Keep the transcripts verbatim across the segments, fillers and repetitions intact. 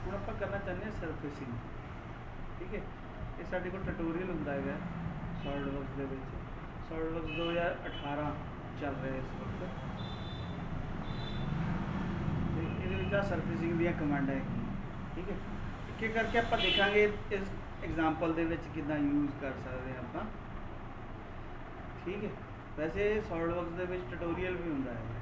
ਹੁਣ ਆਪਾਂ ਕਰਨਾ ਚਾਹੁੰਦੇ ਹਾਂ ਸਰਫੇਸਿੰਗ। ठीक है, ये साढ़े को ट्यूटोरियल होंदा है सॉलिडवर्क्स दे विच। सॉलिडवर्क्स दो हज़ार अठारह चल रहा है इस वक्त, तो ये सरफेसिंग दी कमांडा है। ठीक है, एक एक करके आप देखांगे इस एग्जाम्पल दे विच किदां यूज़ कर सकते हैं आप। ठीक है, वैसे सॉलिडवर्क्स दे विच ट्यूटोरियल भी होंदा है।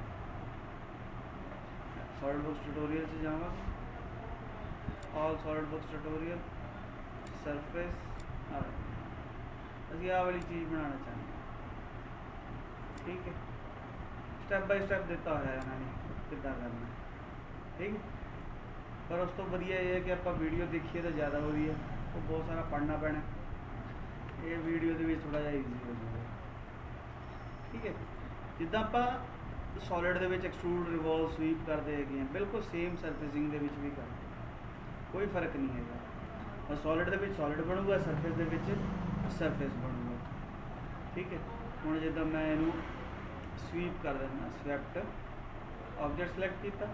सॉलिडवर्क्स ट्यूटोरियल से जावांगे, ऑल सॉलिडवर्क्स ट्यूटोरियल सरफेस, अभी आ वाली चीज़ बनाना चाहते हैं। ठीक है, स्टैप बाय स्टैप दिता होया इन्होंने कितना करना है। ठीक है, पर उस तो वधिया ये है कि आप वीडियो देखिए तो ज़्यादा वधिया, वो बहुत सारा पढ़ना पैना, ये वीडियो के थोड़ा जिहा ईजी हो जाएगा। ठीक है, जिद्दां आप सॉलिड दे विच एक्सट्रूड रिवॉल्व स्वीप करते हैं, बिल्कुल सेम सरफेसिंग दे विच भी करते, कोई फर्क नहीं है। और सॉलिड दे विच सॉलिड बनूगा, सरफेस दे विच सरफेस बनूगा। ठीक है, हुण जिद्दां मैं इनू स्वीप कर देना, स्वैप्ट ऑब्जेक्ट सिलेक्ट किया,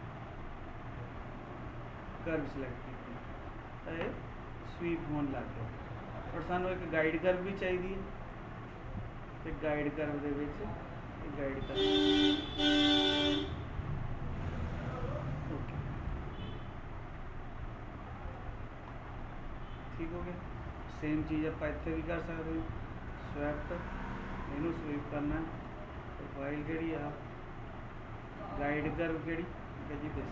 कर्व सिलेक्ट की, तो ये स्वीप होने लग गया। और सानू एक गाइड कर्व भी चाहिए, तो गाइड कर्व दे विच गाइड कर्व ओके, ठीक हो गया। सेम चीज़ आप इत्थे भी कर सकते हो, स्वैप्ट इनू स्वीप करना, प्रोफाइल केड़ी आ, गाइड कर्व केड़ी जी दिस,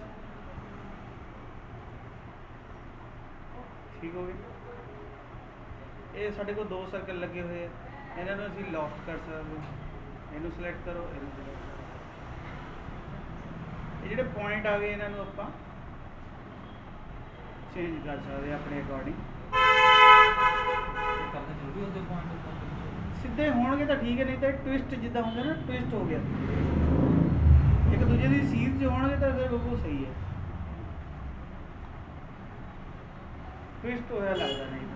ठीक हो गया। ये साढ़े को दो सर्कल लगे हुए हैं, इन्होंने असीं लॉफ्ट कर सकते हो, इनू सिलेक्ट करो, इनू सिलेक्ट करो, ये जिहड़े पॉइंट आ गए इन्होंने आपां चेंज कर सकते अपने अकॉर्डिंग। सीधे होणगे तो ठीक है, नहीं तो ट्विस्ट जिद्दां होंगे ना, ट्विस्ट हो गया एक दूजे की सीध च होणगे तो फिर बिल्कुल सही है, ट्विस्ट होया लगता नहीं।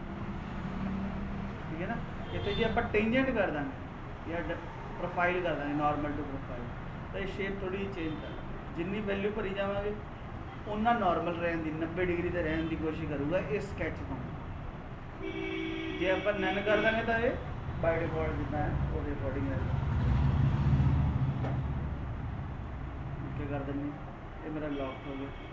ठीक है ना, इतने जी आप टेंजेंट कर देंगे या प्रोफाइल कर देंगे, नॉर्मल टू प्रोफाइल, तो ये शेप थोड़ी जी चेंज कर, जिन्नी वैल्यू भरी जावांगे उन्ना नॉर्मल रहने की, नब्बे डिग्री से रहने की कोशिश करूँगा इस स्कैच को। जे आप नन कर देंगे तो ये बाय डिफॉल्ट जितना है वो अकॉर्डिंग रहेगा। ओके कर देंगे, ये मेरा लॉक हो गया।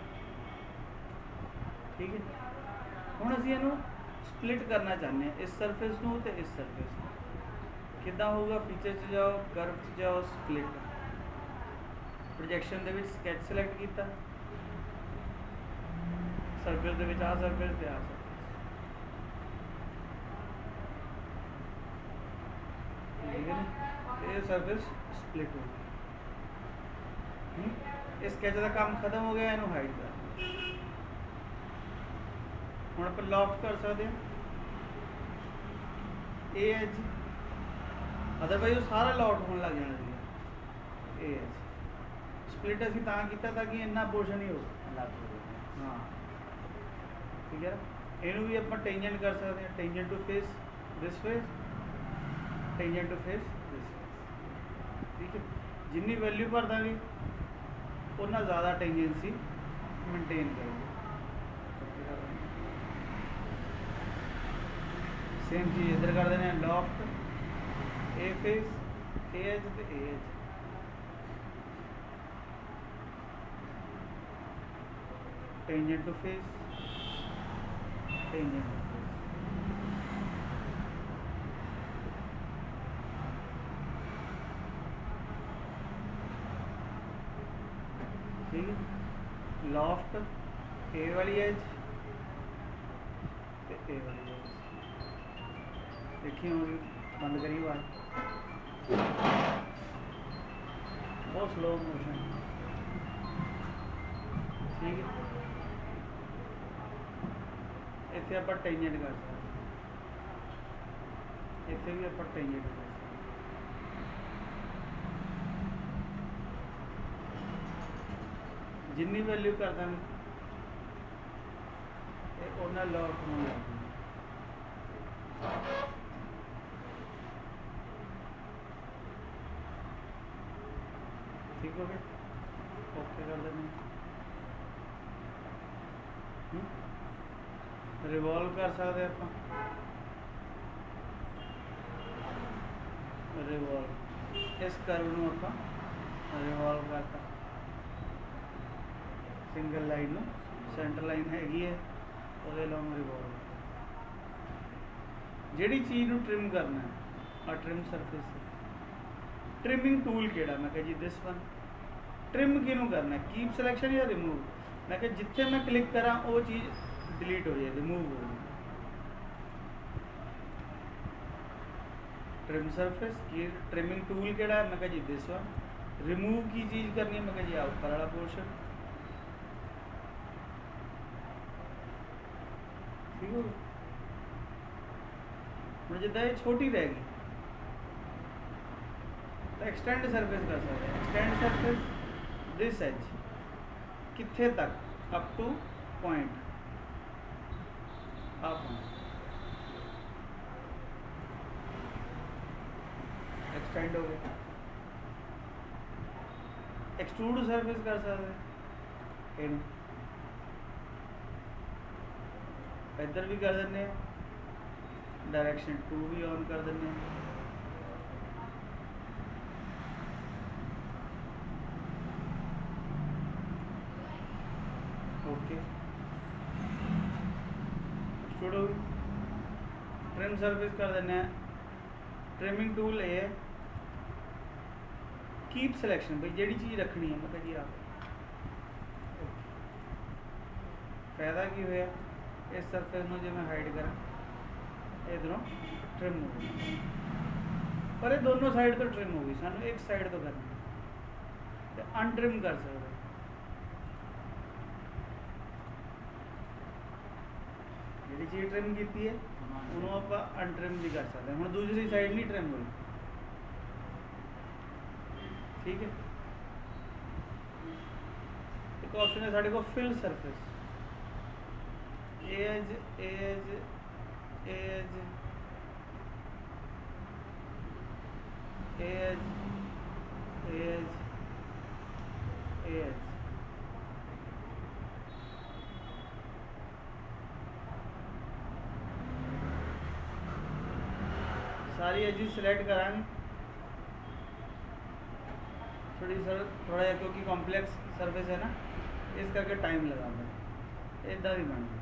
ठीक है, हुण असीं इहनूं स्प्लिट करना चाहते हैं, इस सरफेस नूं ते इस सरफेस नूं। किद्दां होगा, फीचर च जाओ, कर्व च जाओ, स्प्लिट, प्रोजेक्शन दे विच स्कैच सिलेक्ट किया, सरफेस दे विच आ सरफेस ते आ सरफेस, ठीक है ना, ये सरफेस स्प्लिट हो गई। इस स्कैच का काम खत्म हो गया, इनू हाइड कर, हुण आप लॉफ्ट कर सकते हैं ए एज, अदरवाइज वो सारा लॉफ्ट होने लग जाना चाहिए। ए एज स्प्लिट असीं तां कीता ताकि इन्ना पोर्शन ही हो अलग हो गया। हाँ ठीक है, इनू भी आप टेंजेंट कर सकते हैं, tangent to face this face, tangent to face this face. ठीक है, जिन्नी वैल्यू भर देंगे उतना ज़्यादा टेंजेंसी मेनटेन करेंगे। सेम चीज़ इधर कर देने, लॉफ्ट ए फेस ए एज तो ए edge, tangent to face tangent to face. ठीक है, लॉफ्ट ए वाली एज तो ए वाली एज, देखिए होगी, बंद करिए बात, बहुत स्लो मोशन। ठीक है, इतने आप टेंजेंट कर सकते, इतने भी आप टेंजेंट कर सकते, जिन्नी वैल्यू कर देंगे उन्ना लॉक होने लग जाए। ठीक हो गया, ओके कर देंगे। रिवॉल्व कर सकते आप रिवॉल्व इस कर्व ਨੂੰ ਆਪਾਂ रिवॉल्व करता सिंगल लाइन ਨੂੰ सेंटर लाइन हैगी है ਉਹਦੇ ਲੌਂਗ रिवॉल्व ਜਿਹੜੀ ਚੀਜ਼ ਨੂੰ ट्रिम करना है आ ट्रिम सरफेस ट्रिमिंग टूल ਕਿਹੜਾ मैं कहा जी दिस वन ट्रिम किनू करना है कीप सिलेक्शन या रिमूव मैं कहा जिथे मैं क्लिक करा वो चीज़ डिलीट हो जाए रिमूव हो जाए ट्रिम सरफेस की ट्रिमिंग टूल केड़ा है मैं कहा जी दिस वन रिमूव की चीज़ करनी है मैं कहा जी आ ऊपर वाला पोर्शन ठीक हो गया जिदा ये छोटी रहेगी तो एक्सटेंड सरफेस कर सकते हैं एक्सटेंड सरफेस दिस एज किथे तक अप टू पॉइंट आप एक्सटेंड हो गया एक्सट्रूड सरफेस कर सकते हैं इधर भी कर देने डायरेक्शन टू भी ऑन कर देने ओके एक्सट्रूड हो गई ट्रिम सरफेस कर देने ट्रिमिंग टूल ये है कीप सिलेक्शन भाई जी चीज़ रखनी है मतलब जी आप फायदा की होया इस सरफेस में जो मैं हाइड करा इधरों ट्रिम हो गई पर ये दोनों साइड तो ट्रिम हो गई सानू एक साइड तो करना तो अनट्रिम कर सकते जी चीज़ ट्रिम की है उन्होंने आप अनट्रिम भी कर सकते हैं हम दूसरी साइड नहीं ट्रिम हुई ठीक है एक ऑप्शन है साढ़े को fill surface edge edge edge edge edge edge सारी एजेस सिलेक्ट कराएंगे थोड़ी सर थोड़ा जिहा क्योंकि कॉम्पलैक्स सरफेस है ना इस करके टाइम लगाता इदा भी बन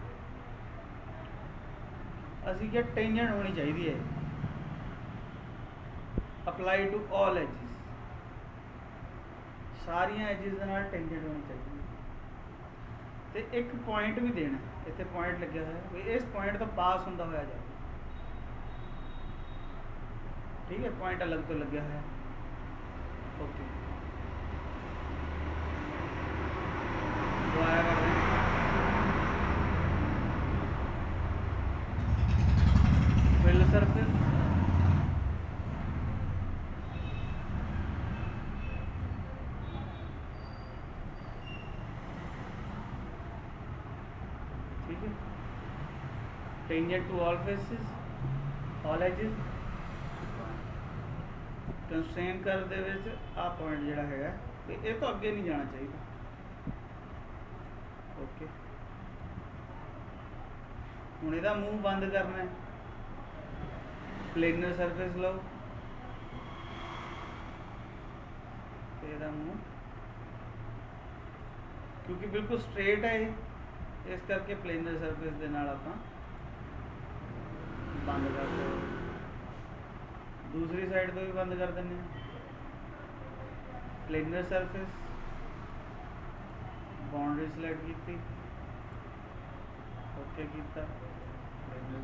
असी क्या टेंजेंट होनी चाहिए है अप्लाई टू ऑल एजिस सारिया एजिस के नाल टेंजेंट होनी चाहिए तो एक पॉइंट भी देना इतने पॉइंट लगे हुआ है भी इस पॉइंट तो पास होंदा होया जाए ठीक है पॉइंट अलग तो लगे हुआ है ओके दोबारा कर दें फिल सरफेस ठीक है tangent to all faces all edges constrain कर दे विच आ पॉइंट जिहड़ा है तो ये तो अगे नहीं जाना चाहिए ओके हुण इहदा मूव बंद करना है प्लेनर सरफेस लो इहदा मूव क्योंकि बिल्कुल स्ट्रेट है इस करके प्लेनर सरफेस दे नाल आपां बंद कर दो दूसरी साइड तो भी बंद कर दें प्लेनर सरफेस बाउंड्री सिलेक्ट की ओके किया प्लेनर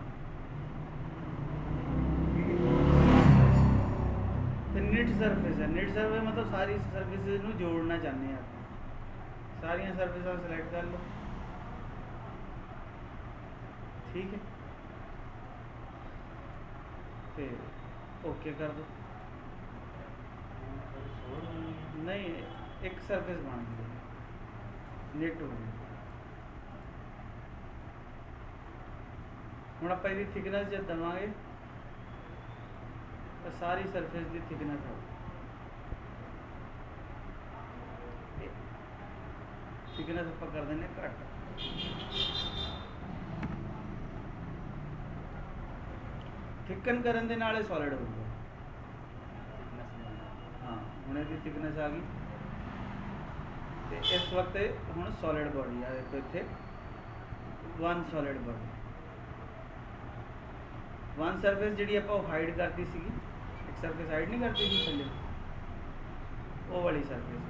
सरफेस निट सरफेस है निट सरफेस मतलब सारी सरफेसिस नूं जोड़ना चाहते हैं आप सारिया सरफेस सिलेक्ट कर लो ठीक है तो ओके कर दो नहीं एक सरफेस बन गई नेट हो गई हुण आपां इहदी थिकनेस जब देवांगे तो सारी सरफेस की थिकनेस हो थिकनेस आप कर दें घट। थिकन करन दे नाल सॉलिड होगा। हाँ हुण इसकी थिकनेस आ गई तो इस वक्त हुण सॉलिड बॉडी आ देखो इत्थे one solid body one surface जी आप हाइड करती सी एक सरफेस हाइड नहीं करती थी थले वो वाली सरफेस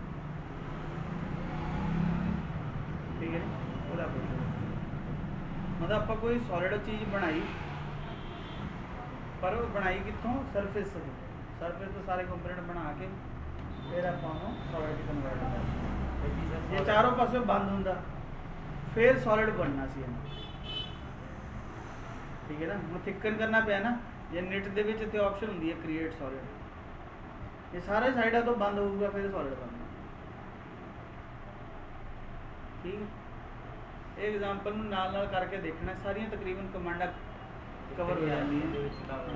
ठीक है वो मतलब आप कोई सॉलिड चीज़ बनाई पर वो बनाई कितों सरफेस से सरफेस तो सारे कंपोनेंट बना के फिर आप सॉलिड कन्वर्ट कर ये चारों पासे बंद होंदा फिर सॉलिड बनना सी ठीक है ना हम थिकन करना पे ना ये निट दे विच ते ऑप्शन होंदी है क्रिएट सॉलिड ये सारे साइडा तो बंद होगा फिर सॉलिड बनना ठीक है एग्जाम्पल नाल नाल करके देखना सारियां तकरीबन कमांडा कवर हो जाती हैं